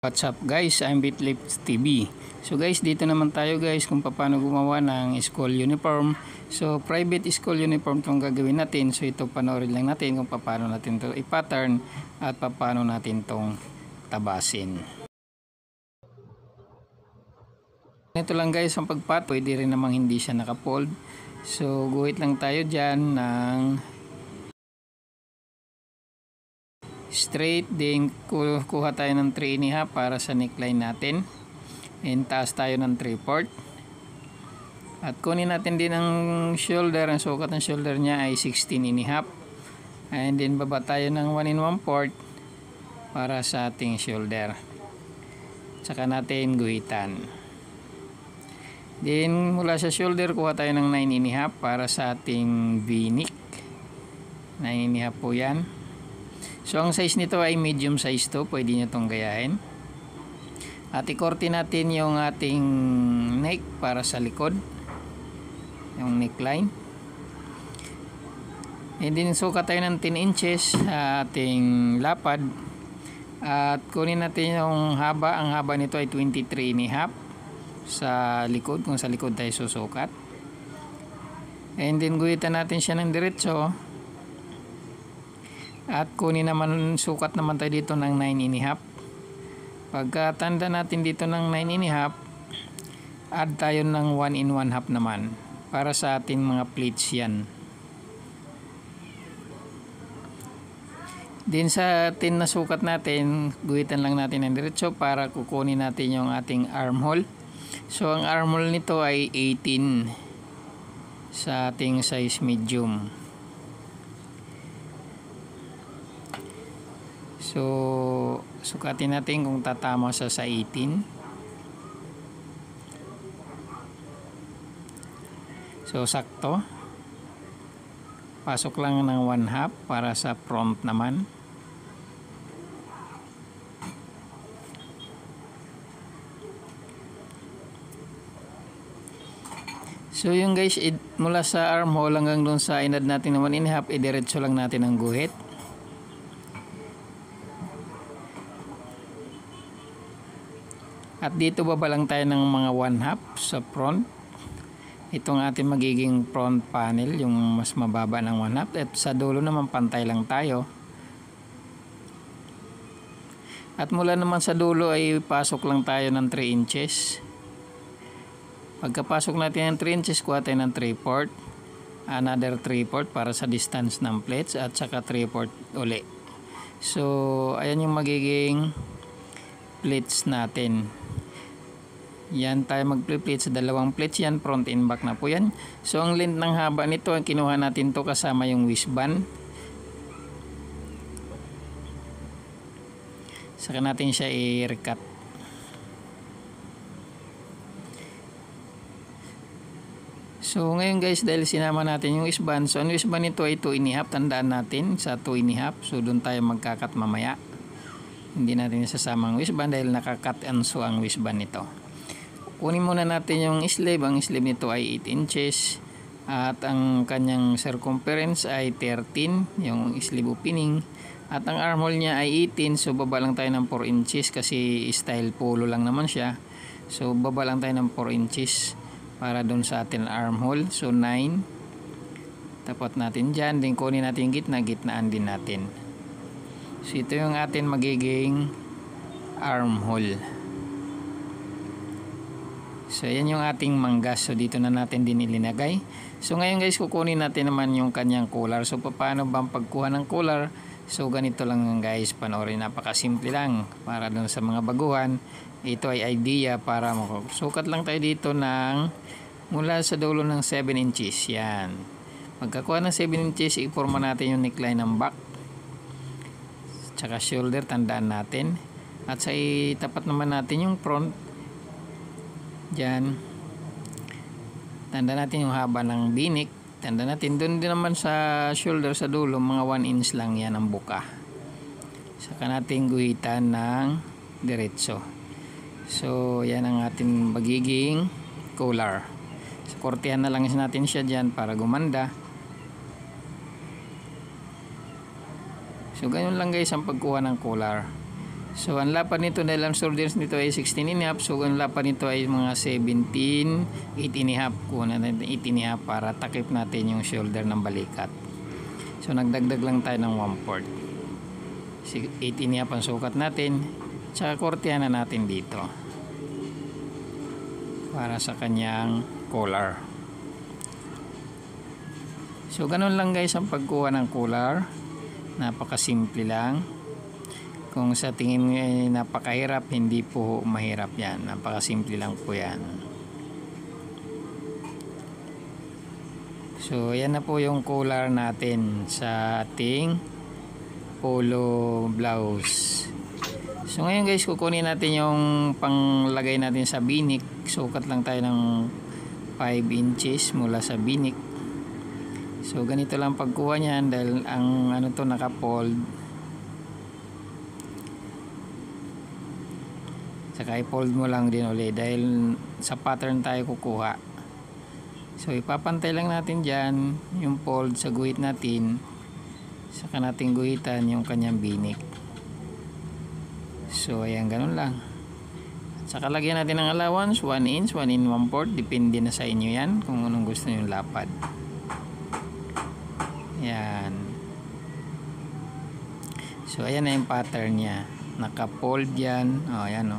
What's up guys, I'm Bitlips TV. So guys, dito naman tayo guys kung paano gumawa ng school uniform. So private school uniform itong gagawin natin. So ito panoorin lang natin kung paano natin ito i-pattern at paano natin itong tabasin. Ito lang guys ang pagpat, pwede rin namang hindi siya nakafold. So guhit lang tayo dyan ng straight, din kuha tayo ng 3.5 para sa neckline natin, and taas tayo ng 3/4 at kunin natin din ang shoulder. Ang sukat ng shoulder nya ay 16.5, and then baba tayo ng 1 1/4 para sa ating shoulder, saka natin guhitan. Then mula sa shoulder kuha tayo ng 9.5 para sa ating V-neck. 9.5 po yan. So ang size nito ay medium size to, pwede nyo itong gayahin. At ikorte natin yung ating neck para sa likod, yung neckline. And then sukat tayo ng 10 inches sa ating lapad. At kunin natin yung haba, ang haba nito ay 23.5 sa likod, kung sa likod tayo susukat. And then guhitan natin siya ng diretso. At kunin naman, sukat naman tayo dito ng 9.5. Pagkatanda natin dito ng 9.5, add tayo ng 1 1/2 naman para sa ating mga pleats yan. Din sa 10 na sukat natin, guhitan lang natin ng diretso para kukunin natin yung ating armhole. So ang armhole nito ay 18 sa ating size medium. So sukatin natin kung tatama sa 18. So sakto. Pasok lang ng 1/2 para sa front naman. So yung guys, mula sa armhole hanggang doon sa inad natin ng 1 1/2, idiretso lang natin ang guhit. At dito baba lang tayo ng mga 1/2 sa front. Itong ating magiging front panel, yung mas mababa ng 1/2. At sa dulo naman pantay lang tayo. At mula naman sa dulo ay pasok lang tayo ng 3 inches. Pagkapasok natin ng 3 inches, kuha tayo ng 3/4. Another 3/4 para sa distance ng plates, at saka 3/4 uli. So ayan yung magiging plates natin. Yan tayo mag-plate sa dalawang plates yan, front and back na po yan. So ang length ng haba nito, ang kinuha natin to kasama yung waistband. Saka natin siya i-recut. So ngayon guys, dahil sinama natin yung waistband, so ang waistband nito ay 2.5, tandaan natin sa 2.5. So doon tayo magkakat mamaya. Hindi natin isasama ang waistband dahil nakakat and so ang waistband nito. Kunin muna natin yung sleeve. Ang sleeve nito ay 8 inches at ang kanyang circumference ay 13, yung sleeve opening, at ang armhole niya ay 18. So baba lang tayo ng 4 inches kasi style polo lang naman siya. So baba lang tayo ng 4 inches para dun sa ating armhole. So 9, tapat natin dyan. Then kunin natin yung gitna, gitnaan din natin. So ito yung ating magiging armhole. So yan yung ating manggas. So dito na natin din ilinagay. So ngayon guys, kukunin natin naman yung kanyang collar. So paano ba ang pagkuha ng collar? So ganito lang guys, panoorin, napakasimple lang para dun sa mga baguhan. Ito ay idea para sukat lang tayo dito ng mula sa dulo ng 7 inches. Yan. Pagkakuha ng 7 inches, iporma natin yung neckline ng back, tsaka shoulder, tandaan natin. At sa itapat naman natin yung front dyan, tandaan natin yung haba ng V-neck. Tandaan natin doon din naman sa shoulder sa dulo, mga 1 inch lang yan ang buka. Saka natin guhitan ng diretso. So yan ang ating magiging collar. So kortehan na lang natin siya dyan para gumanda. So ganyan lang guys ang pagkuha ng collar. So ang lapad nito dahil ang shoulders nito ay 16.5, so ang lapad nito ay mga 17, 8.5. Kuha natin 8.5 para takip natin yung shoulder ng balikat. So nagdagdag lang tayo ng 1/4. 8.5 ang sukat natin, tsaka kortehan na natin dito para sa kanyang collar. So ganun lang guys ang pagkuha ng collar, napakasimple lang. Kung sa tingin nyo ay napakahirap, hindi po mahirap yan, napakasimple lang po yan. So yan na po yung collar natin sa ating polo blouse. So ngayon guys, kukunin natin yung panglagay natin sa binik. Sukat lang tayo ng 5 inches mula sa binik. So ganito lang pagkuha niyan dahil ang ano to naka-fold. Saka i-fold mo lang din ulit dahil sa pattern tayo kukuha. So ipapantay lang natin dyan yung fold sa guhit natin. Saka natin guhitan yung kanyang binik. So ayan, ganun lang. Saka lagyan natin ng allowance 1 inch, 1 in 1/4. Depende na sa inyo yan kung anong gusto nyo yung lapad. Yan. So ayan na yung pattern nya. Naka-fold yan. O ayan o.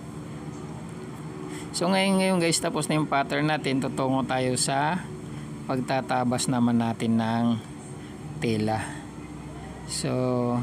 So ngayon guys, tapos na yung pattern natin. Tutungo tayo sa pagtatabas naman natin ng tela. So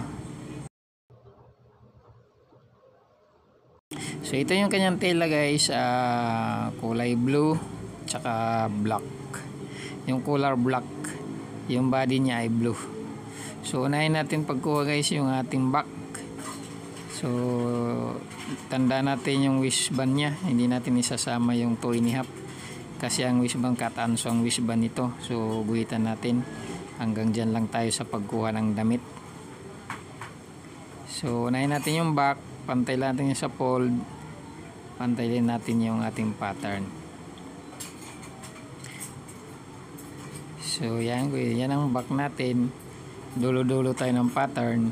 ito yung kanyang tela guys, kulay blue tsaka black. Yung color black, yung body niya ay blue. So unahin natin pagkuha guys yung ating back. So tanda natin yung wristband nya, hindi natin isasama yung 2.5 kasi ang wristband cut-on, so ang wristband nito. So guhitan natin hanggang dyan lang tayo sa pagkuha ng damit. So unahin natin yung back, pantay natin yung sa fold, pantay din natin yung ating pattern. So yan ang back natin, dulo-dulo tayo ng pattern.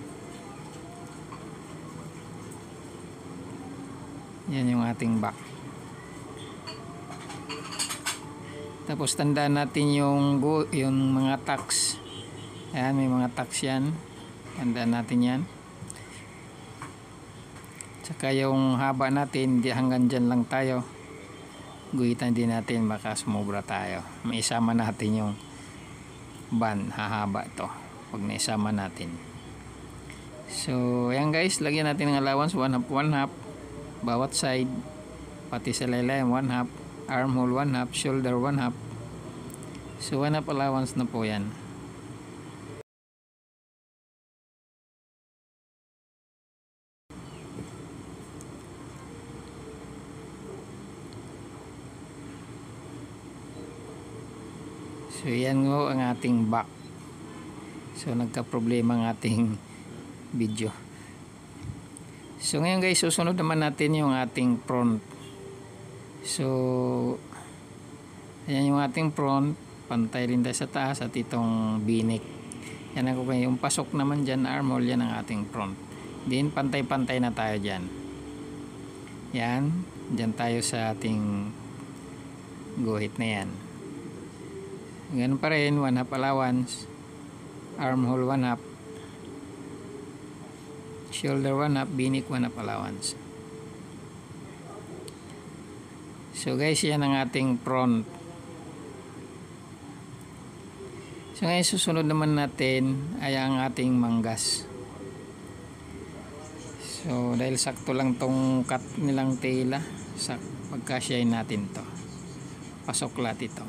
Yan yung ating back. Tapos tandaan natin yung mga tacks. Ayan, may mga tacks yan. Tandaan natin yan. Tsaka yung haba natin, hanggang dyan lang tayo. Guhitan din natin, baka sumobra tayo. Maisama natin yung band, hahaba to pag naisama natin. So ayan guys, lagyan natin ng allowance 1/2 bawat side, pati sa laylayan 1/2, armhole 1/2, shoulder 1/2. So 1/2 allowance na po yan. So yan ngo ang ating back. So nagka-problema ang ating video. So ngayon guys, susunod naman natin yung ating front. So ayan yung ating front, pantay rin tayo sa taas at itong binik. Yan ang kukunin. Yung pasok naman dyan, armhole, yan ang ating front. Then pantay-pantay na tayo dyan. Yan, dyan tayo sa ating guhit na yan. Ganun pa rin, 1/2 allowance, armhole 1/2, shoulder 1/2, binik 1/2 allowance. So guys, yan ang ating front. So ngayon susunod naman natin ay ang ating manggas. So dahil sakto lang tong cut nilang tela, pagkasyahin natin to, pasok lahat ito.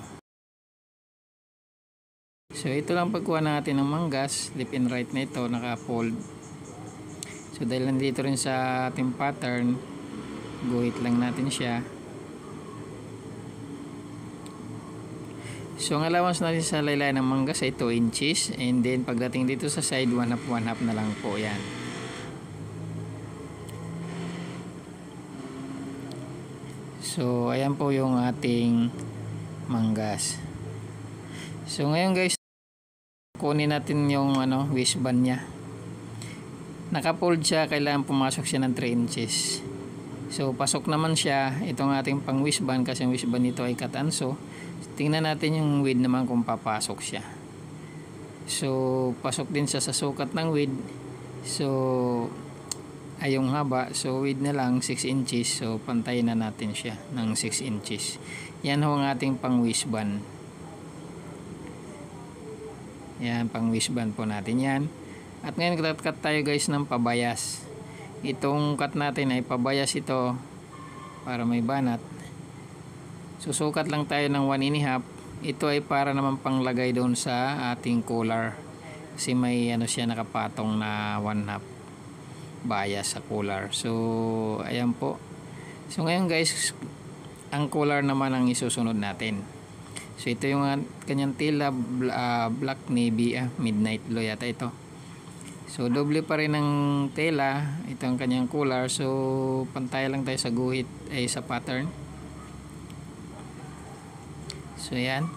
So ito lang pagkuha natin ng manggas, left and right na ito, naka-fold. So dahil nandito rin sa ating pattern, guhit lang natin siya. So ang allowance natin sa laylayan ng manggas ay 2 inches, and then pagdating dito sa side, 1/2 na lang po yan. So ayan po yung ating manggas. So ngayon guys, kunin natin yung waistband nya. naka-fold siya, kailangan pumasok siya ng 3 inches. So pasok naman siya itong ating pang waistband kasi yung waistband nito ay cut-anso. Tingnan natin yung width naman kung papasok siya. So pasok din siya sa sukat ng width. So ay yung haba, so width na lang 6 inches. So pantayin na natin siya ng 6 inches. Yan ho ang ating pang waistband. Yan, pang waistband po natin yan. At ngayon cut tayo guys ng pabayas. Itong cut natin ay pabayas ito para may banat. Susukat lang tayo ng 1.5. Ito ay para naman panglagay doon sa ating collar. Kasi may ano siya nakapatong na 1/2 bias sa collar. So ayan po. So ngayon guys, ang collar naman ang isusunod natin. So ito yung kanyang tela, black navy, midnight blue yata ito. So doble pa rin ng tela, ito ang kanyang collar. So pantay lang tayo sa guhit ay sa pattern. So yan.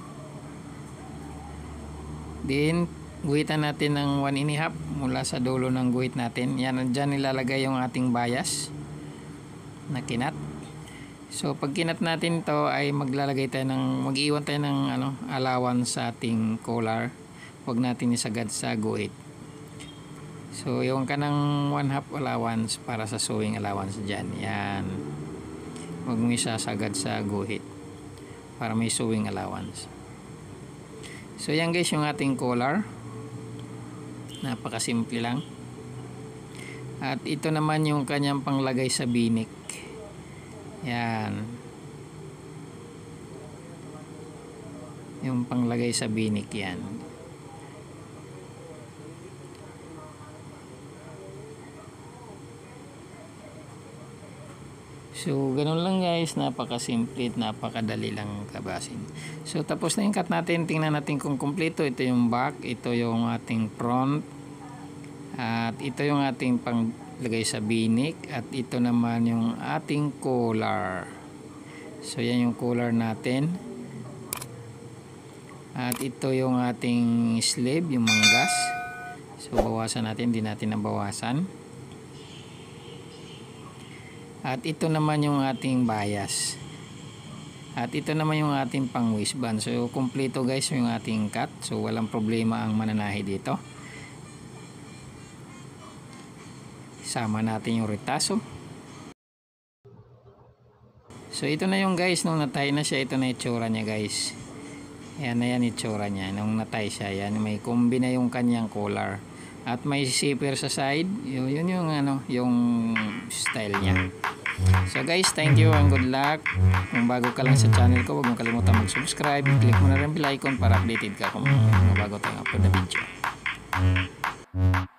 Then guhitan natin ng 1.5 mula sa dulo ng guhit natin. Yan, dyan nilalagay yung ating bias na kinat. So pag kinat natin to ay mag-iwan tayo ng allowance sa ating collar. Huwag natin isagad sa guhit. So yung kanang 1/2 allowance para sa sewing allowance dyan. Yan. Huwag mo isasagad sa guhit para may sewing allowance. So yan guys yung ating collar. Napakasimple lang. At ito naman yung kanyang panglagay sa binik. Yan. Yung panglagay sa binik yan. So ganun lang guys, napakasimple at napakadali lang kabasin. So tapos na yung cut natin, tingnan natin kung kumpleto. Ito yung back, ito yung ating front, at ito yung ating panglagay sa binik, at ito naman yung ating collar. So yan yung collar natin. At ito yung ating sleeve, yung manggas. So bawasan natin, hindi natin nabawasan. At ito naman yung ating bias. At ito naman yung ating pang waistband. So kumpleto guys yung ating cut. So walang problema ang mananahi dito. Sama natin yung retaso. So ito na yung guys, nung natay na siya, ito na itsura niya guys. Ayan na yan itsura niya. Nung natay siya, yan, may kombi na yung kanyang collar. At may zipper sa side. Yun yung yung style niya. So guys, thank you and good luck. Kung bago ka lang sa channel ko, huwag mong kalimutan mag-subscribe. I-click mo na rin bell icon para updated ka kung may mga bago tayong upload na video.